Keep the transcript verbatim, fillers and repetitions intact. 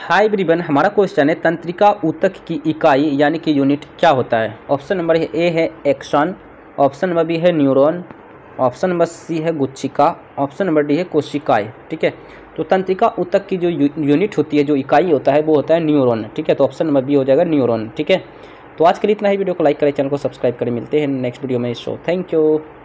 Hi everyone, हमारा question है तंत्रिका ऊतक की इकाई यानी कि यूनिट क्या होता है। ऑप्शन नंबर ए है एक्सन, ऑप्शन नंबर बी है न्यूरॉन, ऑप्शन नंबर सी है गुच्छिका, ऑप्शन नंबर डी है कोशिकाएं। ठीक है, तो तंत्रिका ऊतक की जो यूनिट होती है, जो इकाई होता है, वो होता है न्यूरॉन। ठीक है, तो ऑप्शन नंबर बी हो जाएगा न्यूरॉन। ठीक है, तो आज के लिए इतना ही। वीडियो को लाइक करें, चैनल को सब्सक्राइब करें। मिलते हैं नेक्स्ट वीडियो में। So thank you.